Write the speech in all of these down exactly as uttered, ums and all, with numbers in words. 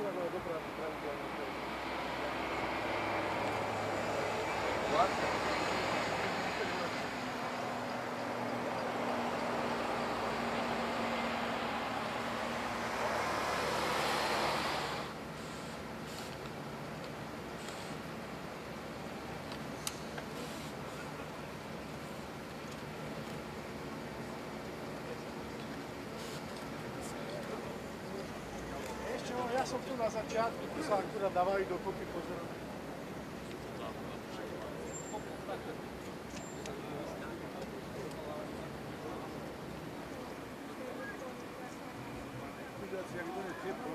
Ja som tu na začiatku, tu sa akurát dávajú dokopy pozorom. Vidět, jak to je teplo.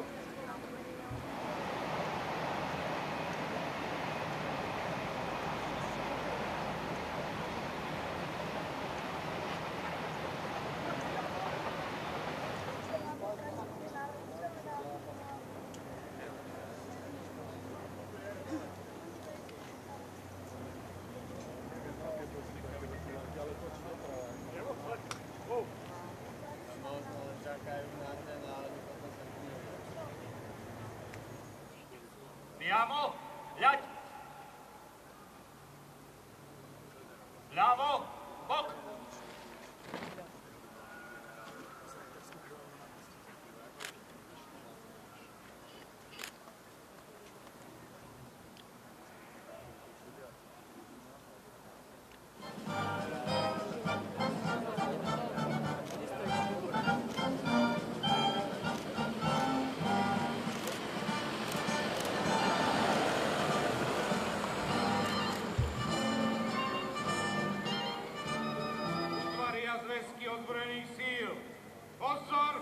Priamo, ľaď. Ľavo, bok. Zväzky ozbrojených síl. Pozor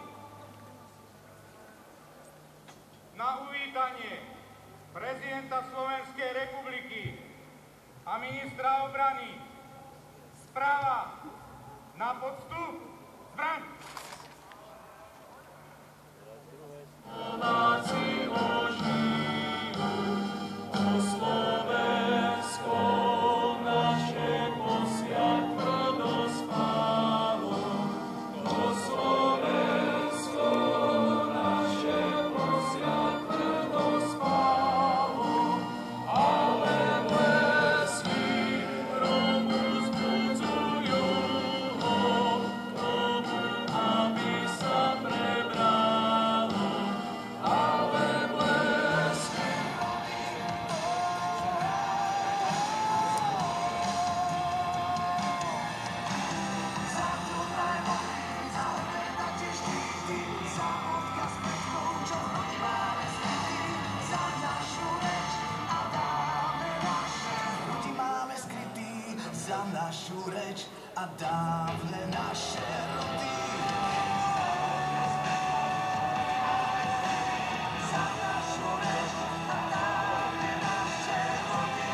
na uvítanie prezidenta Slovenskej republiky a ministra obrany. Správa na podstup zbraň. Za našu reč a dávne naše rody. Za našu reč a dávne naše rody.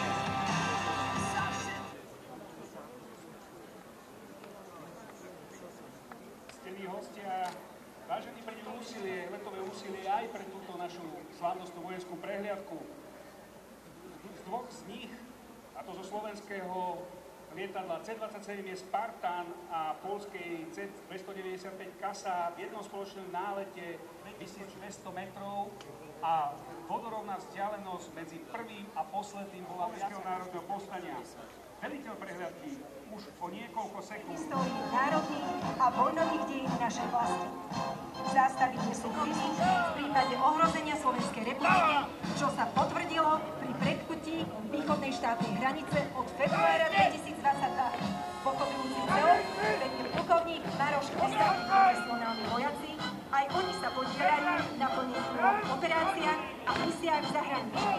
Ctení hostia, vážení, príďme úsilie, letové úsilie aj pre túto našu slávnostnú vojenskú prehliadku. Z dvoch z nich, a to zo slovenského lietadla C dvadsaťsedem je Spartan a poľskej C dvestodeväťdesiatpäť Kasa v jednom spoločnom nálete tisícdvesto metrov a vodorovná vzdialenosť medzi prvým a posledným bola Slovenského národného povstania. Veliteľ prehliadky už o niekoľko sekúnd histórii národných a vojnových dejín našej vlasti. Zástavy nie sú krytí v prípade ohrozenia Slovenskej republiky, čo sa potvrdilo pri prekutí východnej štátnej hranice od februára dvetisícdvadsaťdva. Pochodujúci celok, vedný plukovník Maroš a ostatní profesionálni vojaci, aj oni sa podielajú na plnení operáciách a misiách v zahraničí.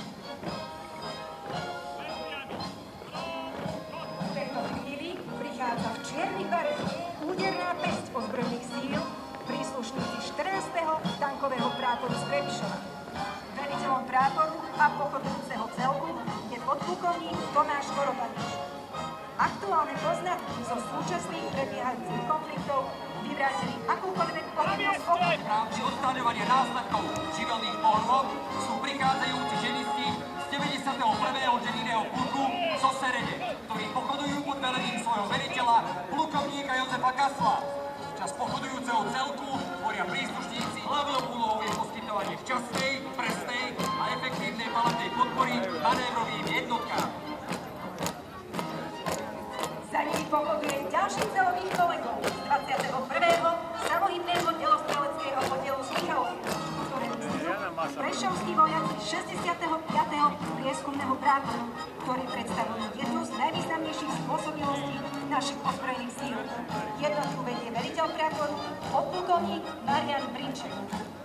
V tejto chvíli prichádza v čiernych barev úderná päsť ozbrojených síl, príslušníci štrnásteho tankového práporu z Trebišova. Veliteľom práporu a pochodujúceho celku je podplukovník Tomáš Korobanič. Aktuálne poznatky zo súčasných prebiehajúcich konfliktov vyvrátili akúkoľvek pochybnosť o... V rámci odstraňovania následkov živelných orlov sú prichádzajúci ženisti z deväťdesiateho prvého denného pluku zo Serede, ktorí pochodujú pod velením svojho veliteľa, plukovníka Jozefa Kasla. Čas pochodujúceho celku tvoria príslušníci, hlavnou úlohou je poskytovanie včasnej, štátneho práporu, ktorí predstavujú jednu z najvýznamnejších spôsobilostí našich ozbrojených síl. Jednotku vedie veliteľ práporu, podplukovník Marian Brinček.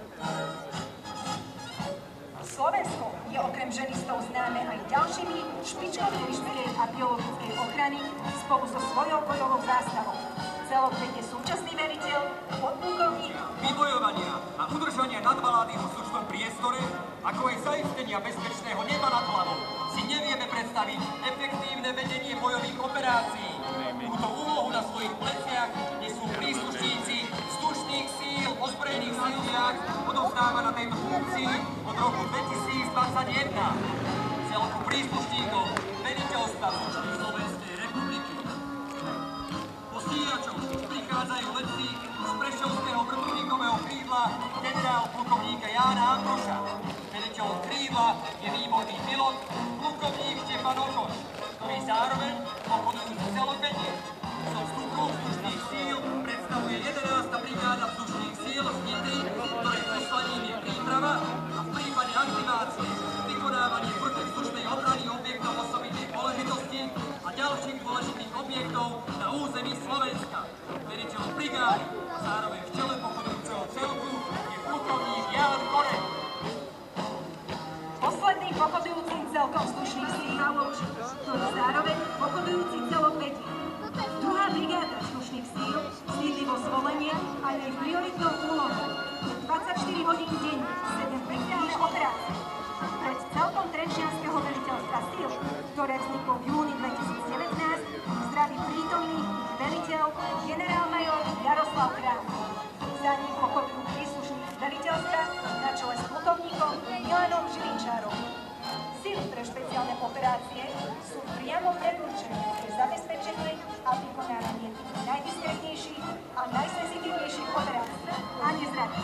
Slovensko je okrem ženistov známe aj ďalšími špičkovými špeciálnej a biologickej ochrany spolu so svojou bojovou zástavou. Celok vedie súčasný veliteľ, podplukovník Vybojovania a udržania nadvalády v vzdušnom priestore, ako aj zaistenia bezpečného neba nad hlavou, si nevieme predstaviť efektívne vedenie bojových operácií. Túto úlohu na svojich pleciach nesú príslušníci vzdušných síl ozbrojených síl viac odovzdáva na tejto funkcii od roku dvetisícdvadsaťjeden. Celku príslušníkov veliteľstva vzdušných Slovenskej republiky. Po stíhačov prichádzajú letci z prešovského vrtuľníkového krídla generál plukovníka Jána Ambroša. Veliteľom krídla je výborný pilot, plukovník Štefan Okoš, ktorý zároveň pochodujúci celok vedie. Zo vzduchu vzdušných síl predstavuje jedenásta brigáda vzdušných síl z Nitry, ktorej poslaním je príprava a v prípade aktivácie vykonávanie protivzdušnej obrany objektov osobitnej dôležitosti a ďalších dôležitých objektov na území Slovenska. Veliteľom brigády a zároveň v čele pochodujúceho celku je plukovník Ján Korek. posledným pochodujúcim celkom vzdušných síl, ktorý zároveň pochodujúci celok vedie. Druhá brigáda vzdušných síl sídli vo Zvolenie a jej prioritnou úlohou je dvadsaťštyri hodín denne, sedem špeciálne operácie. Pred celkom Trenčianskeho veliteľstva síl, ktoré vzniklo v júni dvetisícdevätnásť, zdraví prítomný veliteľ generálmajor Jaroslav Král. Za ním pochodujú príslušníci veliteľstva na čele s plukovníkom Milanom Žilinčárom. Síly pre špeciálne operácie sú priamo predurčené pre zabezpečenie a vykonávanie tých najdiskrétnejších a najsenzitívnejších operácií a nezradí.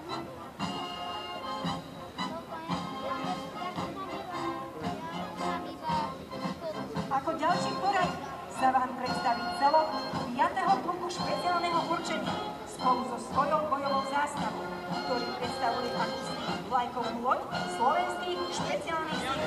Ako ďalší porad sa vám predstaví celok piateho pluku špeciálneho určenia spolu so svojou bojovou zástavou, ktorý predstavuje akúsi vlajkovú loď slovenských špeciálnych síl.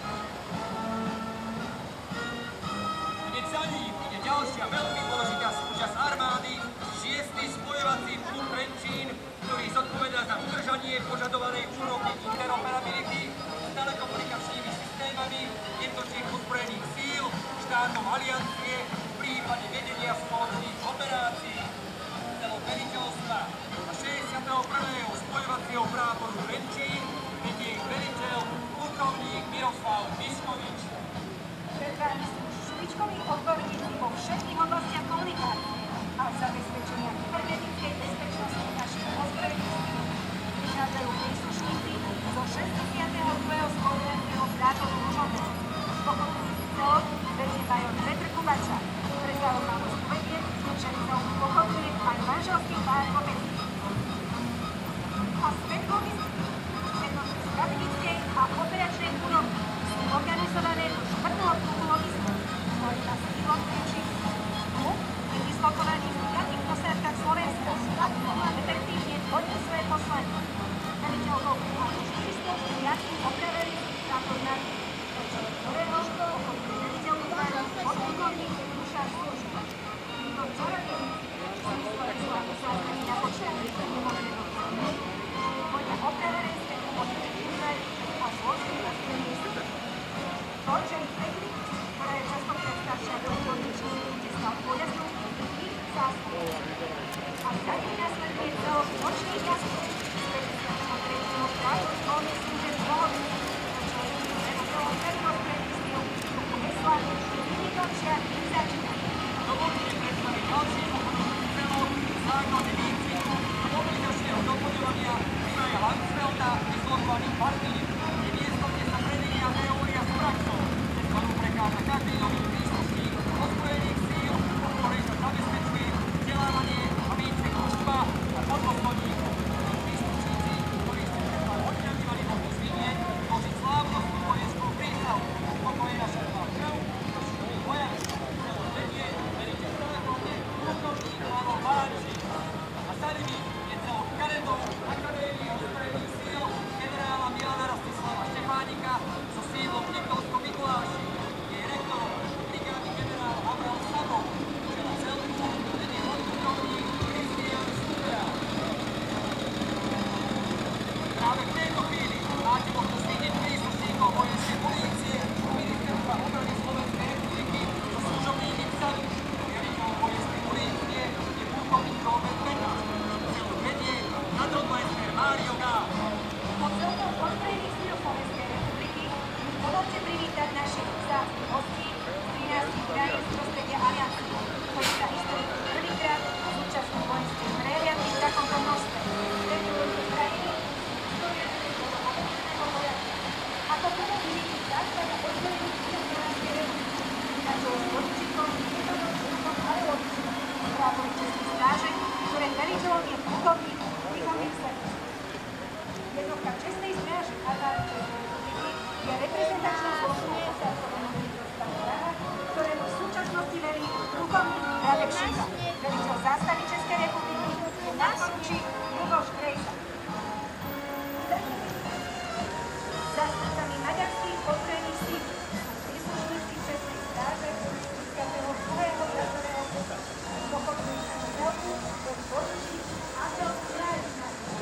Hneď za ním ide ďalšia veľmi dôležitá súčasť armády, šiesty spojovací pluk Trenčín, ktorý zodpovedá za udržanie požadovanej úrovne interoperability s telekomunikačnými systémami jednotných ozbrojených síl, štátov aliancie v prípade vedenia spoločných operácií. Celok veliteľstva a šesťdesiateho prvého spojovacieho práporu Trenčín vedie ich veliteľ plukovník Miroslav Miškovič. Pred vami sú špičkoví odborníci vo všetkých oblastiach komunikácie a zabezpečenia kybernetickej bezpečnosti našich ozbrojených síl. Prichádzajú príslušníci zo šesťdesiateho druhého spoločenského práporu Ružomberok. Pochodujúci celok vedie major Petr Kubača. Pre zaujímavosť uvediem, že celok pochoduje aj manželský pár Kopecký. A späť k logistiky. Jednotky strategickej a operačnej úrovni sú organizované do štvrtého pluku logistiky, ktorý má sídlo v Trenčíne. Pluk je dislokovaný v piatich posádkach Slovenska a mohla efektívne plniť svoje poslanie. Veliteľkou a štyristopäť opravili zákonnári, ktorého pochoduje veliteľ útvaru podplukovník Dušan Služba. Títo čarodejníci sú svoje slavy záznamy na počátku nemožného zájmu, vodia opraverenské pomocné útvary a zložky a strelníci. Tvorčený technik, ktorá je častokrát staršia ako odbornejšie súdite stav pojazdu, ich zástupuje. A za nimi nasleduje celok nočných jazdov, z päťdesiateho tretieho právo školnej služeb Bohovi, na čele s veliteľom veľkozbrojených síl, hesla Vynikovčia ich začína. Dovolte mi predstaviť ďalší pochodujúci celok základný výcviku mobilizačného doplňovania Michaela Landsfelda vyzlokovaných v Martine. Je miesto, kde sa prevíja teória s praxou, cez ktorú prechádza každý nový príslušník ozbrojených síl, v ktorej sa zabezpečuje vzdelávanie a výcvik mužstva a podplukovníkov. Príslušníci, ktorí ste pred pár hodinami mali možnosť vidieť, tvoří slávnostnú vojenskú prísahu. Toto je naša dva krv, naši bojami. privítať našich vzácnych hostí z trinástich krajín z prostredia Aliancie, ktorí sa historicky prvýkrát zúčastní vojenskej prehliadky v takomto množstve. Tento ľudí krajiny ako prvé vyvíti zásada oddelení Slovenskej republiky, na čele s poručíkom Ivanom Šukom Alelovičom, právovi českých strážek, ktoré veliteľom je plukovník Tihomír Serbič. Jednotka čestnej stráže armády Českej republiky je reprezentačnou zložkou zásobného ministrovstva Praha, ktorému v súčasnosti velí plukovník Radek Šuka. Veliteľ zástavy Českej republiky je nadporučík Luboš Krejsa. Zástupcami maďarských ozbrojených síl sú príslušníci čestnej stráže dvadsiateho druhého pracovného roka. Pochodujú sa na celku, boli poručík Andel Kráľovná.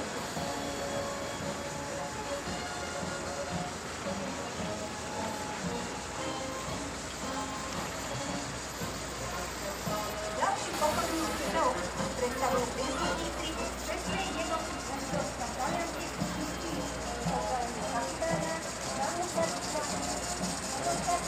Ďalší pochodujúci celok predstavujú príslušníci čestnej jednotky ministrovstva talianských síl. Oddalenie kapitána, námorná výzva, námorná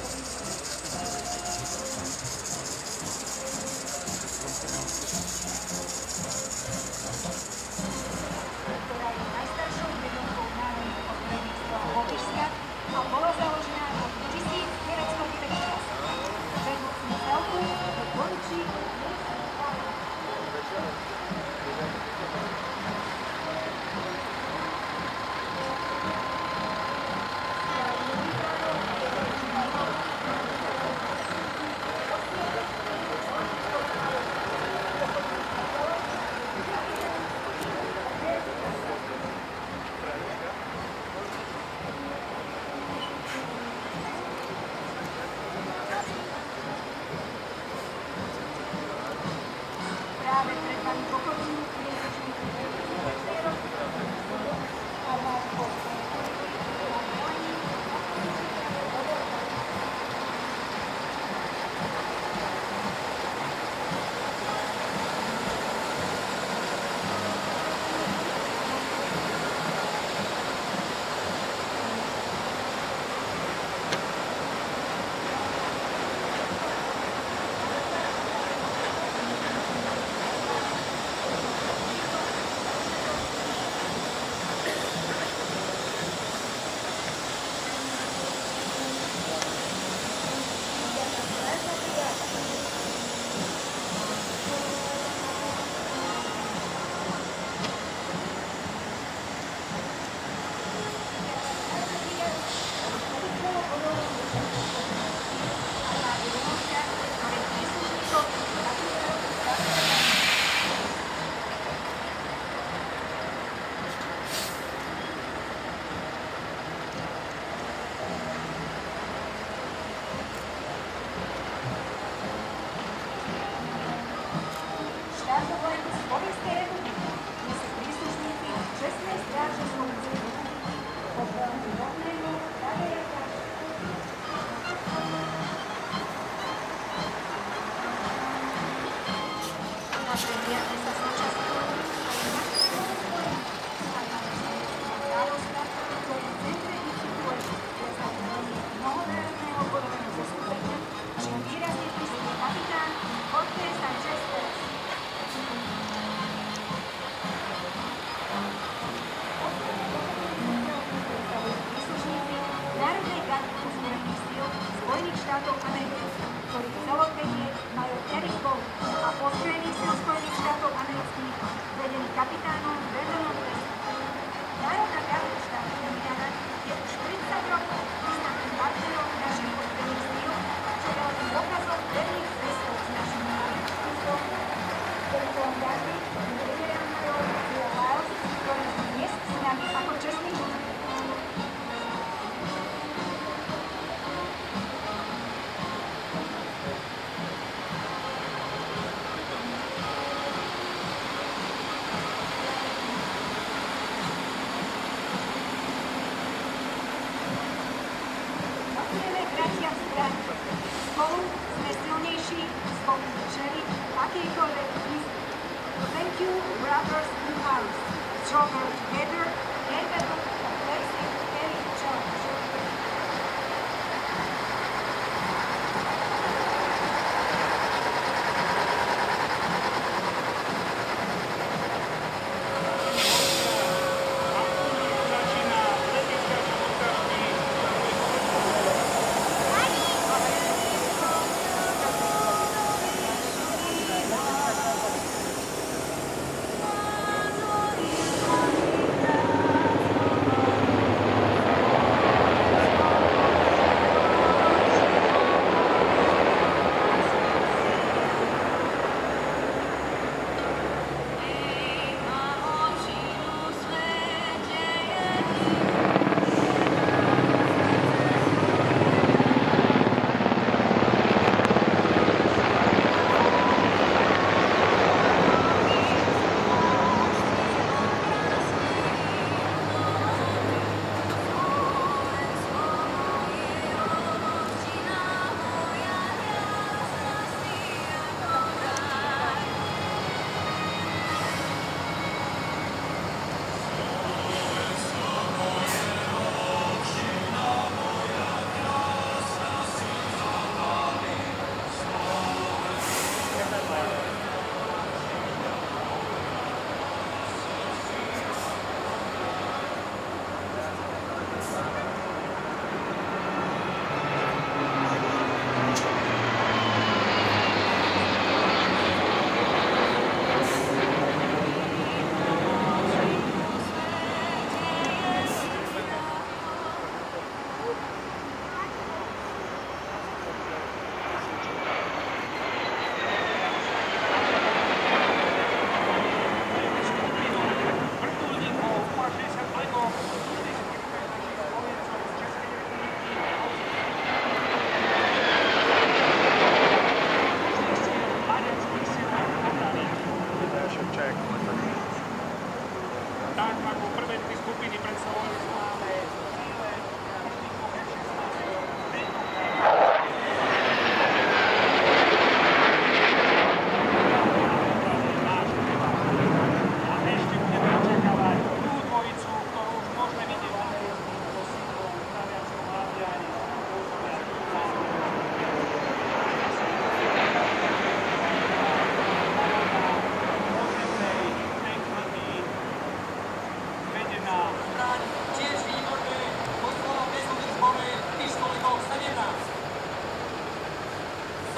ktorá je najstaršou jednotkou národných ozbrojených síl Lotyšska a bola založená v roku tisícdeväťstodeväťnásť. Vedúcim celku je poručík práve pred vami pochodujú príslušníci Českej republiky, armády Polskej republiky, na velení a príslušníci odborov. Štátnovojenci Slovenskej republiky sú príslušníci čestnej stráže Slovenskej republiky pod velením rovného Tadeja Kraša. Na prehliadke sa súčasňujú aj maximálne spojenci armády Slovenského kráľovstva, ktoré v centre ich situuje za velenie mnohonárodného bodového zoskupenia, čím výrazne prispie kapitán Jorge Sánchez Pérez. Príslušníci Národnej gardy ozbrojených síl Spojených štátov amerických, ktorých celok vedie major Eric Bowen a ozbrojených síl Spojených štátov amerických vedený kapitánom Brandonom Westom. Národná garda štátu Indiana je už tridsať rokov významným partnerom našich ozbrojených síl, čo je len dôkazom pevných zväzkov s našimi americkými silami. Veliteľom gardy je brigadier major Bill Lyles, ktorý je dnes s nami ako čestný host. Ďakujeme bratia v zbraní. Spolu sme silnejší, schopní čeliť akejkoľvek výzvy. Thank you, brothers in arms. Stronger together, capable of facing any challenge.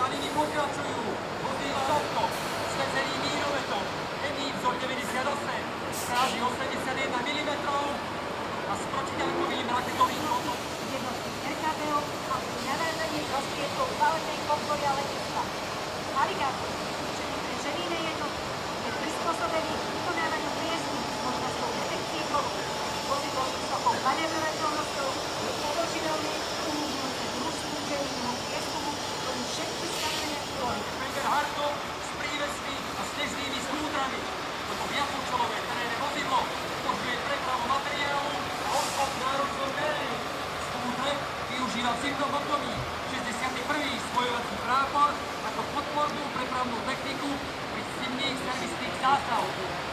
nimi pokračujú vozík Šopko, švecený mírometom, Emí vzor deväťdesiatosem, stráži osemdesiatjeden milimetrov a s protitankovým raketovým kotom. Jednotky er ká bé ó a pri navážaní prostriedkov palebnej podpory a letectva. Aligátor, určený pre želíne jednotky, je prispôsobený k vykonávaniu prieskumu s možnosťou detekcie kovu. Vozidlo s vysokou manevrovateľnosťou je položiteľné, umožňujúce družstvu želíneho prieskumu plniť všetky stanovené úlohy. Špenger Hartog s prívesmi a snežnými skútrami. Toto viacúčelové terénne vozidlo umožňuje prepravu materiálu a odchod v náročnom teréne. Skútre využíva v zimnom období šesťdesiaty prvý spojovací prápor ako podpornú prepravnú techniku pri zimných servisných zástavách.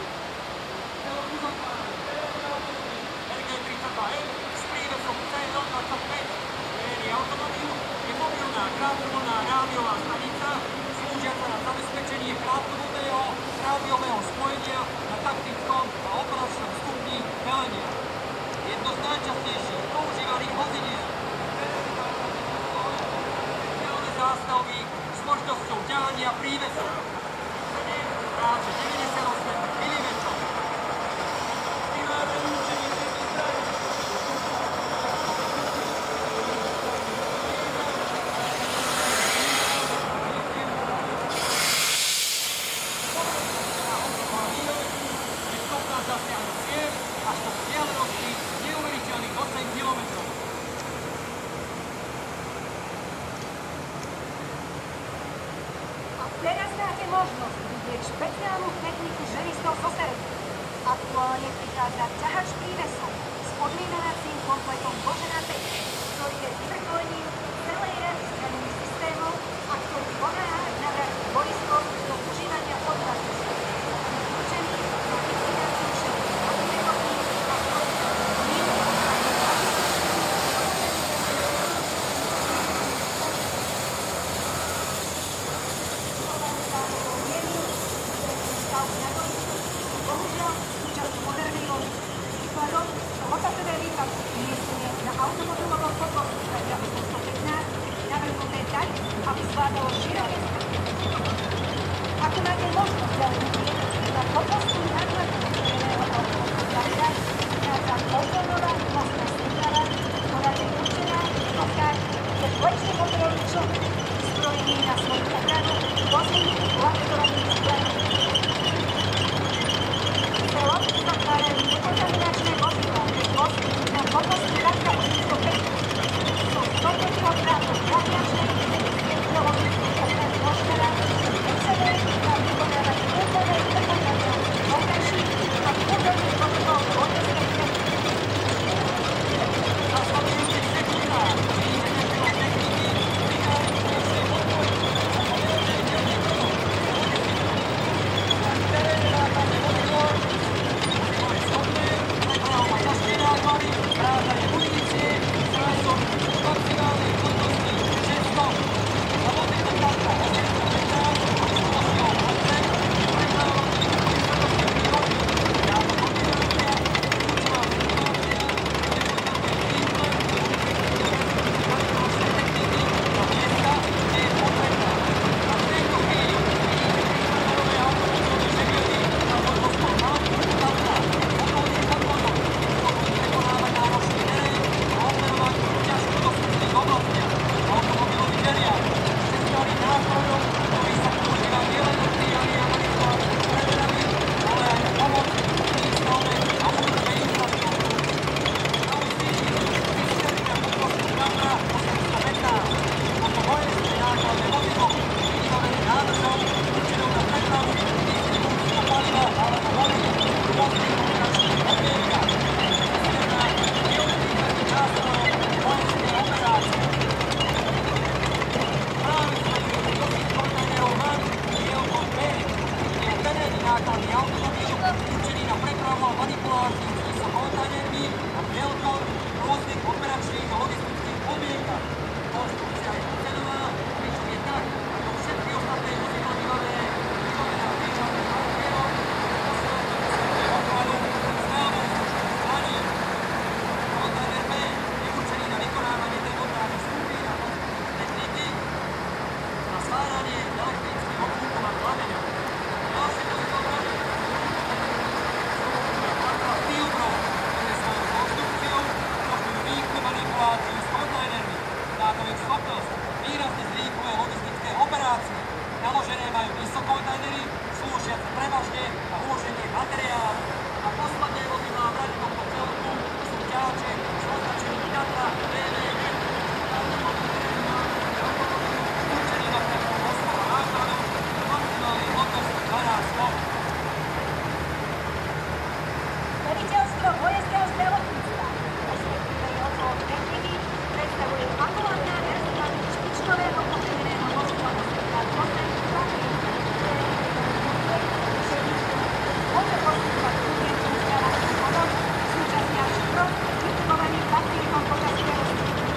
er gé tridsaťdva em s prívesom cé nula dvadsaťpäť série automobílu je mobilná krátkodobná rádiová stanica slúžiaca na zabezpečenie krátkodobého rádiového spojenia na taktickom a operačnom stupni velenia. Jedno z najčastejších používaných vozidiel speciálne zástavby s možnosťou ťahania prívesu. Stráži deväťdesiatosem milimetrov. Až do vzdialenosti neuveriteľných osem kilometrov. A teraz máte možnosť vidieť špeciálnu techniku ženistov zo Seredy. Aktuálne prichádza ťahač prívesov s odmienovacím kompletom Božena päť, ktorý je vyvrcholením celej rady zbraňových systémov a ktorý pomáha navrátiť boisko do užívania odrazov. Určený do likvidácie všetkých protipechotín a protipechotín. Bohužiaľ, súčasť modernej vojny. Príkladom sú hotapové výpadky umiestnené na automobilovom podvozku Štajra osemstopätnásť, navrhnuté tak, aby zvládalo široké spektrum. Ako máte možnosť ďalej vidieť, na podvozku nákladu vytvoreného automobilu Štajra vychádza kontrolová mostná súprava, ktorá je určená vysokách so dvojčným motorovým člnom, zbrojený na svoju ochranu vozných laketovaných zbraní. Celom zakládajú dekontaminačné vozidlá bez vozky na podvozku Ratka osemstopäť. Sú stoprotihodrátom radiačnej technické provozičnej ochrany vožnera, určené na vykonávanie úplnej dekontaminačnej vonkajších a vnútorných vozidlov vojenskej techniky. Nasledujúcich sekundách vidíte techniky vychádzajúce podpory a poverenej technikou. schopnosť výrazne zrýchluje logistické operácie. Naložené majú vysokontajnery, slúžiace prevažne na uloženie materiálu. A posledné vozidlá v rade tohto celku sú ťahače s označením Tatra bé vé vé. Určený na prepravu osôb a nákladov s maximálnej hmotnosťou dvanásť ton. Veliteľstvo vojenského zdravotníctva respektíve jeho techniky predstavuje ambulantná verzia špičkového potrebeného vozidla osem osem dva môže poskytovať umiestnú zdravotnú pomoc súčasne až špros vytipovaných pacientom počas prevozu.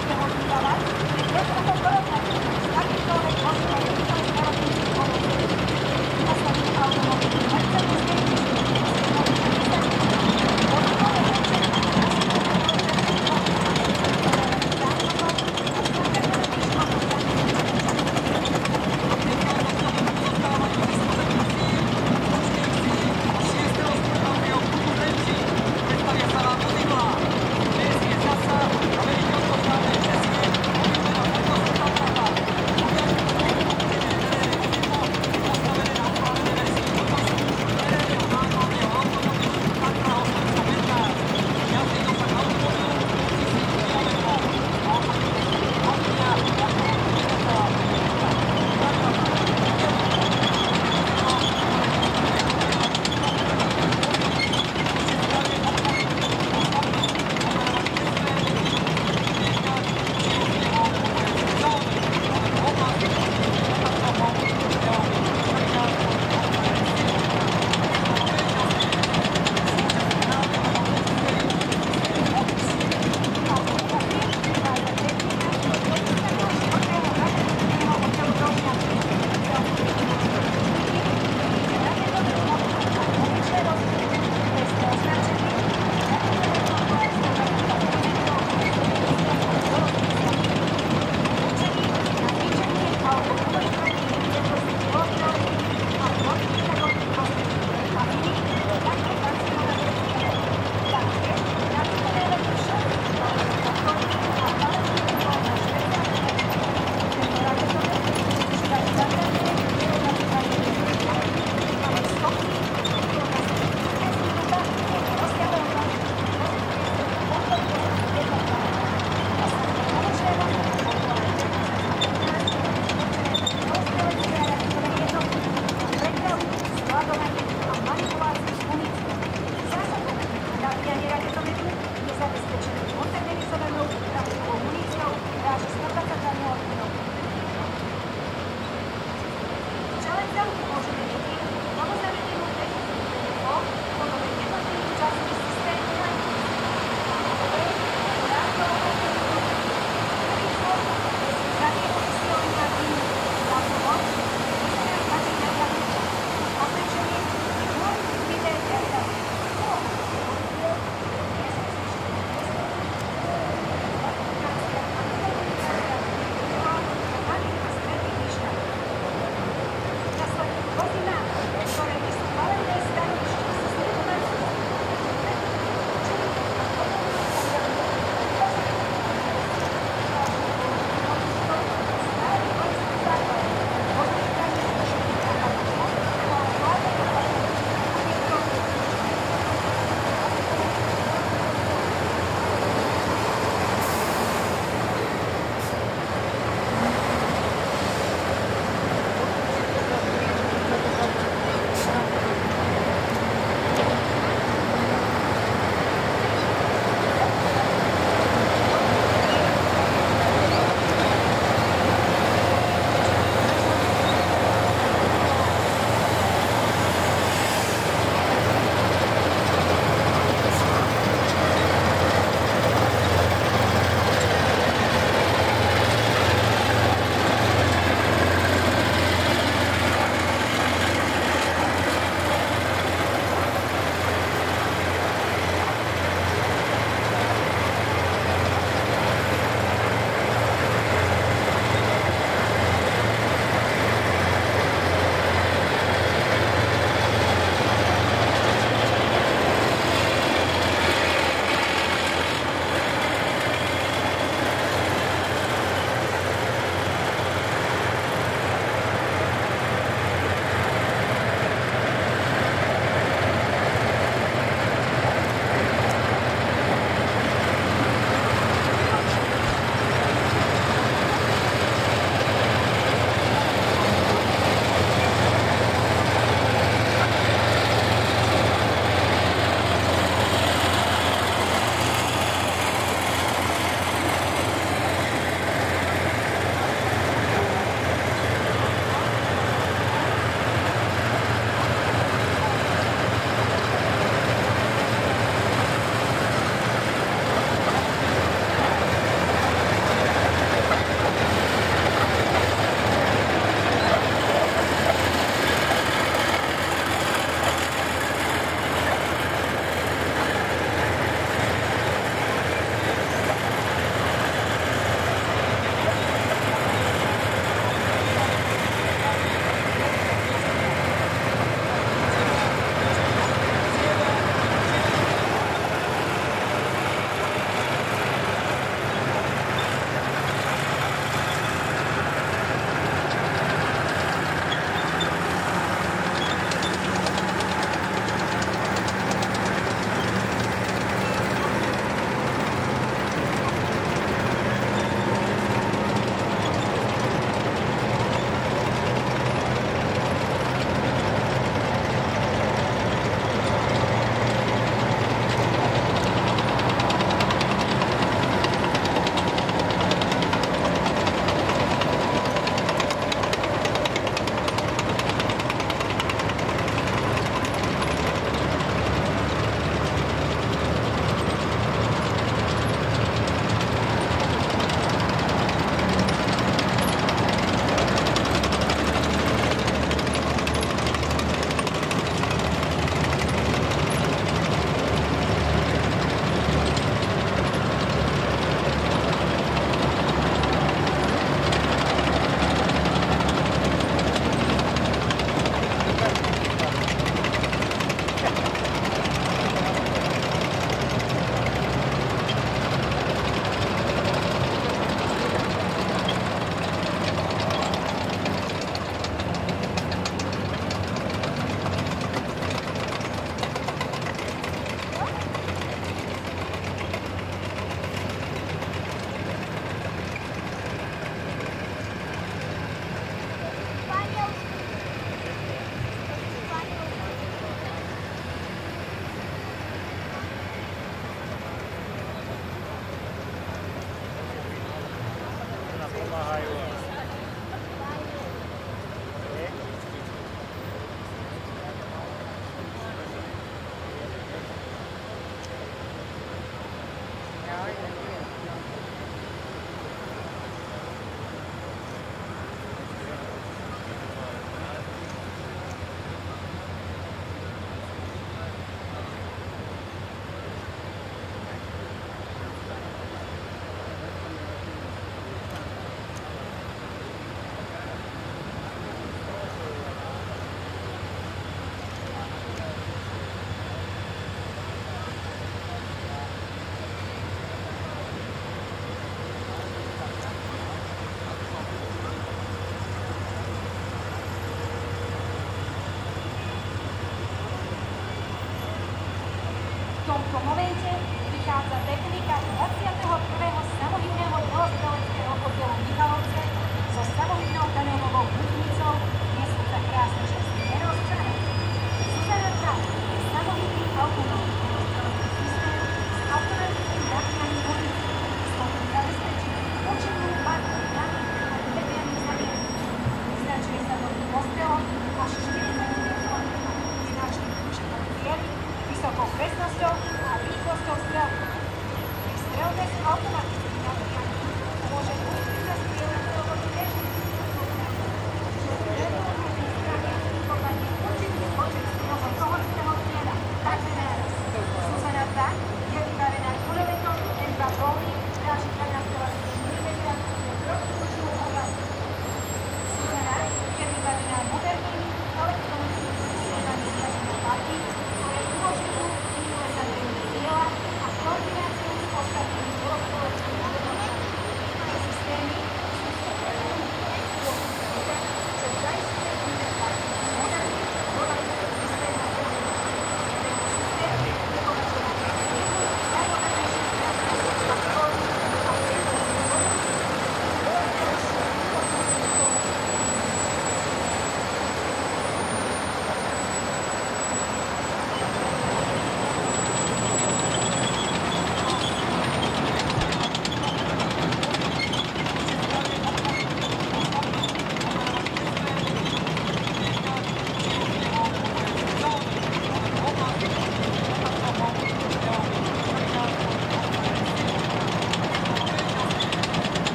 tomto momente vychádza technika dvadsiateho prvého samohybného delostreleckého oddielu Michalovce